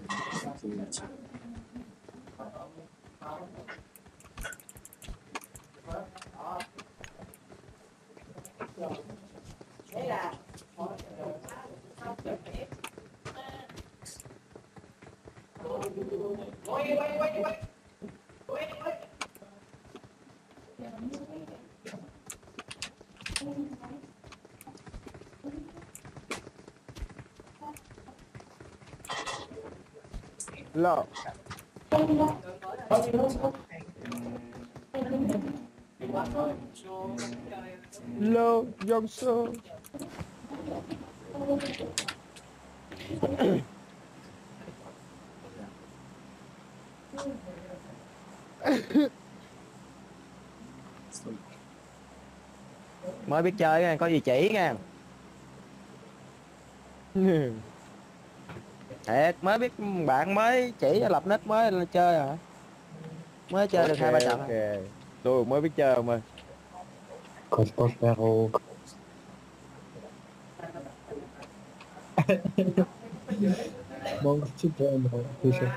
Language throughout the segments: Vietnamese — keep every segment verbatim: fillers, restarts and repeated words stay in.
Lô. Lô dòng số. Mới biết chơi nha, có gì chỉ nha. Thiệt, mới biết bạn mới chỉ lập nick mới là chơi hả? Mới chơi Ok, được hai ba trận. ok. Tôi mới biết chơi mà. Cospero. Mong chip em rồi, tôi sẽ.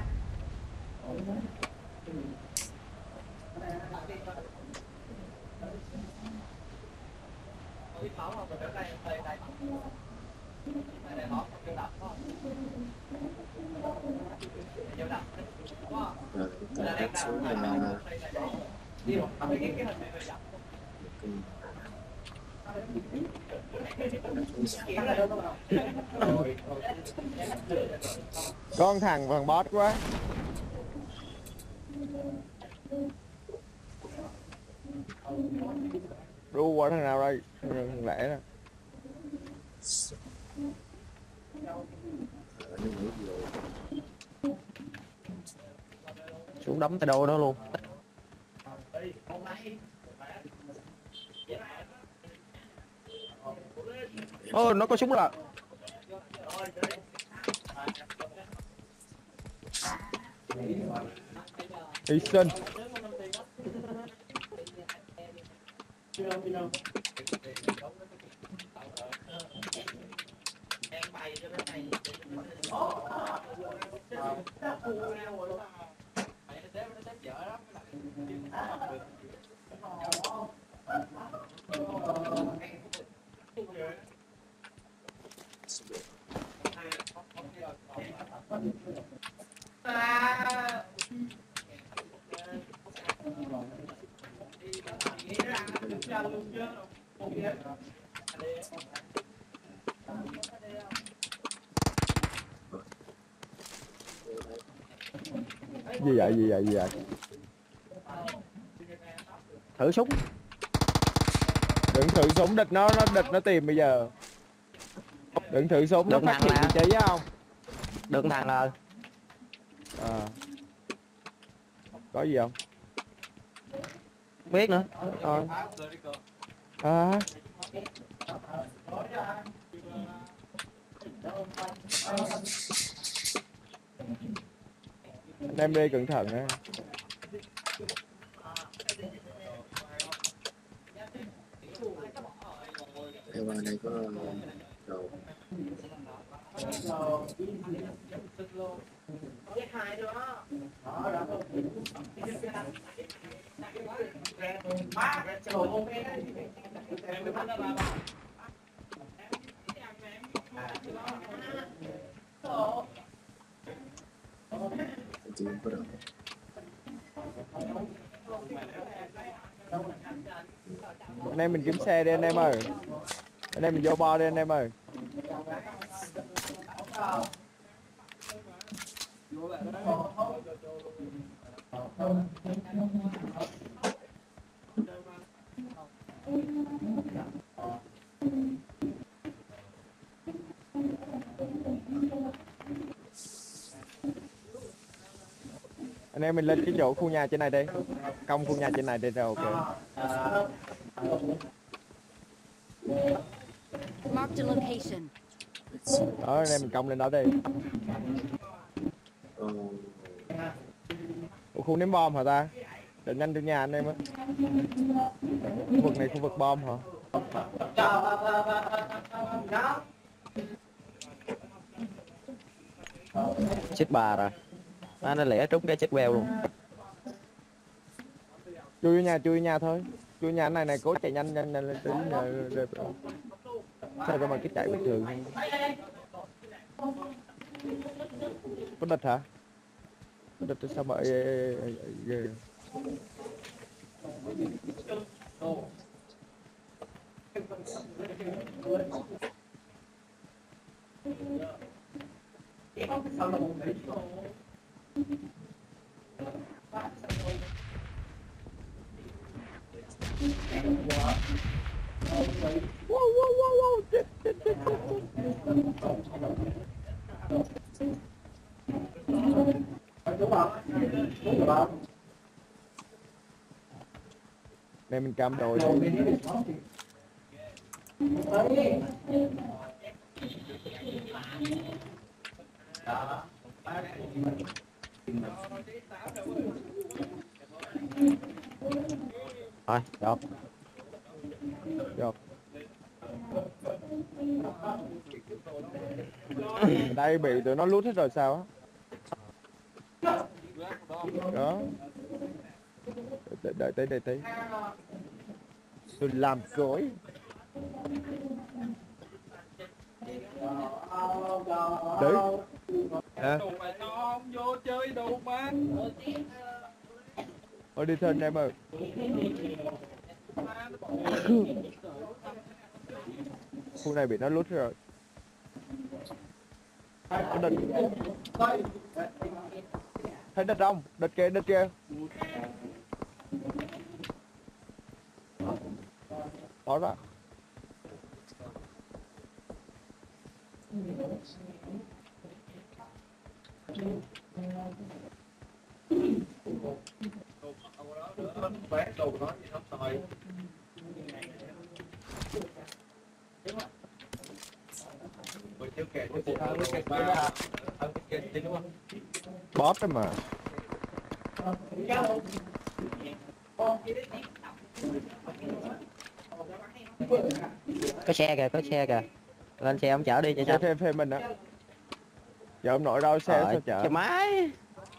Rồi ta hát xuống là Con thằng thằng boss quá. Đu qua thằng nào đây? Thằng lẻ nè. Xuống đấm tay đôi đó luôn. Ô, nó có súng là. Hy sinh. Gì vậy, gì vậy, gì vậy? Thử súng. Đừng thử súng, địch nó, nó địch nó tìm bây giờ. Đừng thử súng, nó Đừng phát thằng hiện là- vị trí không? Đừng thằng là À. Có gì không? không biết nữa. Thôi. À. Anh em đi cẩn thận á. Em qua đây có đồ. Chị có đồ. Anh em mình kiếm xe đi anh em ơi. Anh em mình vô bo đi anh em ơi. Anh em mình lên cái chỗ khu nhà trên này đi. Công khu nhà trên này đi rồi ok. Marked a location. Đó anh em mình công lên đó đi. Ờ, Ủa, khu ném bom hả ta? Để nhanh từ nhà anh em á. Khu vực này khu vực bom hả? xích bà rồi. Má nó lẻ trúng cái chết queo luôn. Chui vô nhà, chui vô nhà thôi. Chui vô nhà này này, cố chạy nhanh nhanh nhanh lên tí. Sao cơ mà cái chạy bình thường. Có địch hả? Có địch sao mà ghê. Wow, wow, wow, wow. Chết, chết, chết, này mình cam đội. Thôi, được. Được. Ở đây bị tụi nó lút hết rồi sao á? Đó. Đợi đợi tí đợi tí. Tôi làm cối. Đấy. À. Thôi đi thân em ơi. Khu này bị nó lút rồi. Có địch. Thấy địch không? Địch kia, địch kia. Đó đó. Boss đó mà. Có xe kìa, có xe kìa. Lên xe ông chở đi cho Xe chắc. thêm thêm mình á. Giờ ông nội đâu xe sao chở? Xe máy.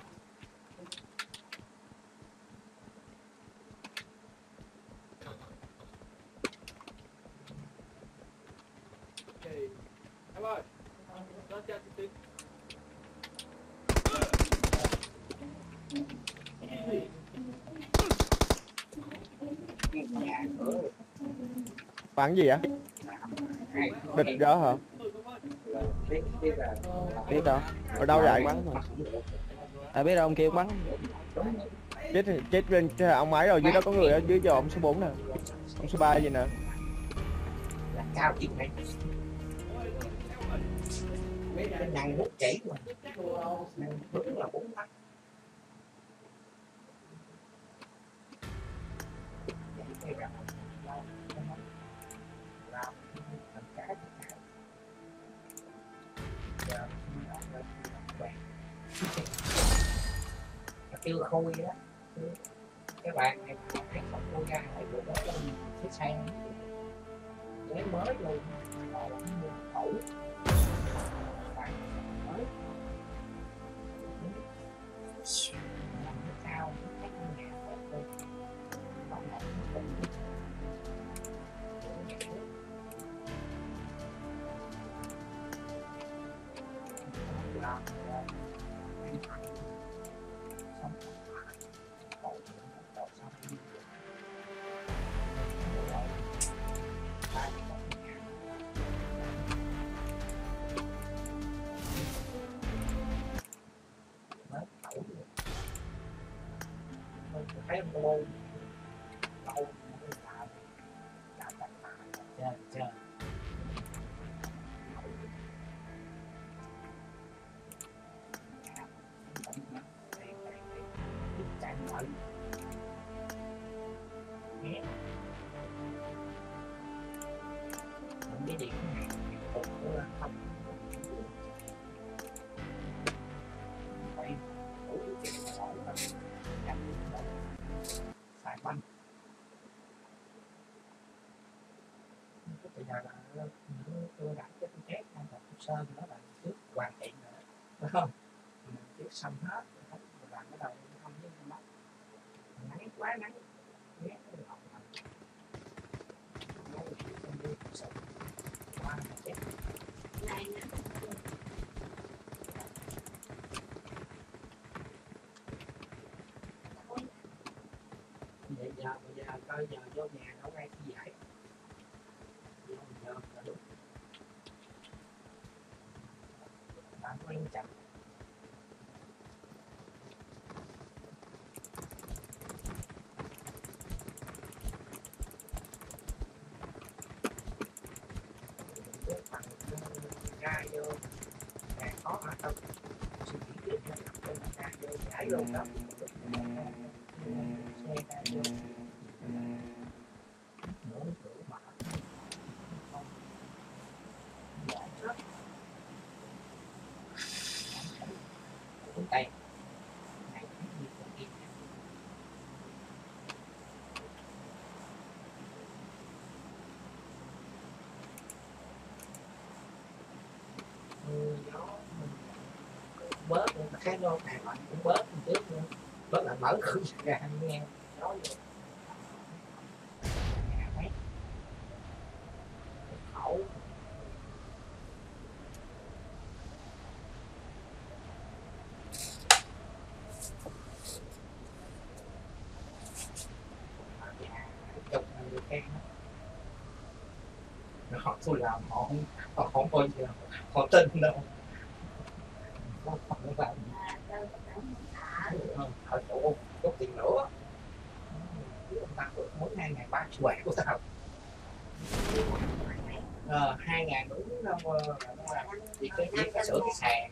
Bắn gì á? Địch đó hả? Biết đâu. Ở đâu vậy? Bắn thôi. À, biết đâu ông kêu bắn. Chết chết bên ông ấy rồi, dưới đó có người ở dưới giờ ông số bốn nè. Ông số ba gì nè. Cao chuyện này năng hút chảy mà đúng là bốn tắc kêu khôi đó các bạn này cái không khôi ra lại được đó chiếc xe lấy mới luôn ẩu sao thấy ông lâu lâu chơi chơi chạy lại nghe mình cái gì cũng này cục nữa không phải đủ chuyện hỏi là xài banh bây giờ là những tôi đặt cái chết hay là sơn đó là trước hoàn thiện rồi đúng không xong hết làm cái đầu không với mắt nắng quá nắng ghét cái đầu qua chết vậy giờ bây giờ coi giờ vô nhà đâu ra cái giải giờ giờ là đúng bạn quan trọng ra vô càng khó hả không suy nghĩ tiếp ra vô giải luôn đó xe ra vô nổ cửa mà giải rất cuốn tay này gì cũng đi gió bớt cái lô này bạn cũng bớt một chút nữa bớt là mở cửa ra nghe gió vô nhà mát khẩu chụp người khen họ tôi làm họ không họ không coi gì họ tin đâu không phải là ở chỗ có tiền nữa ông ta mỗi hai ngàn ba triệu của tao ờ hai ngàn đúng đâu chỉ cái chỉ cái sửa cái sàn